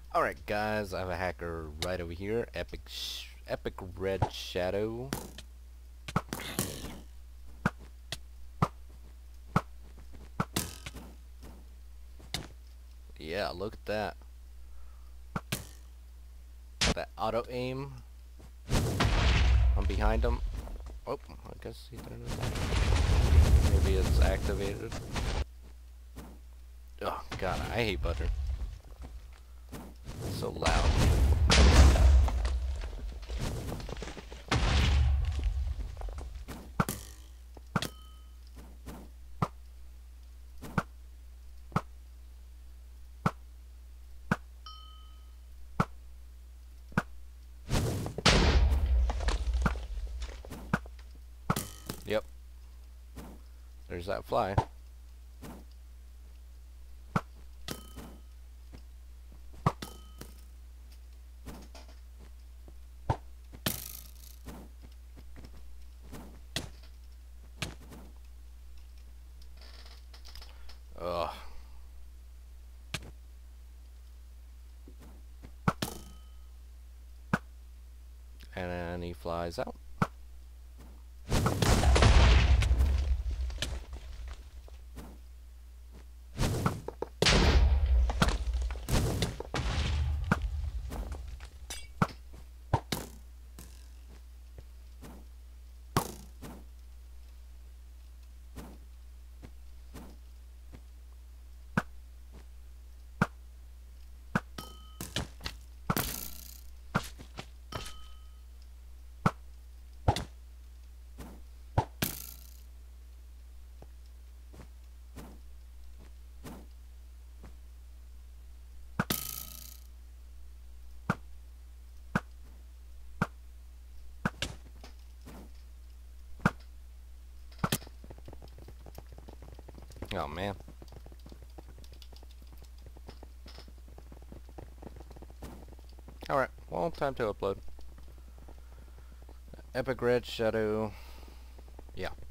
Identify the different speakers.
Speaker 1: Alright guys, I have a hacker right over here, Epic Red Shadow. Yeah, look at that. That auto aim. I'm behind him. Oh, I guess he turned it on. Maybe it's activated. Oh god, I hate butter. It's so loud. Yep. There's that fly. Ugh. And then he flies out. Oh man. Alright, well, time to upload. Epic Red Shadow. Yeah.